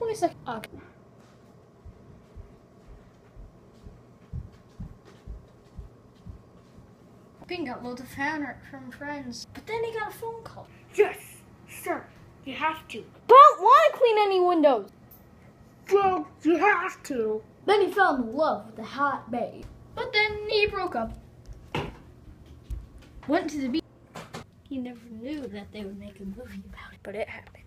me a second. Okay. Peyton got loads of fan art from friends, but then he got a phone call. Yes, sir. You have to. Don't want to clean any windows. Well, you have to. Then he fell in love with the hot babe. But then he broke up. Went to the beach. He never knew that they would make a movie about it, but it happened.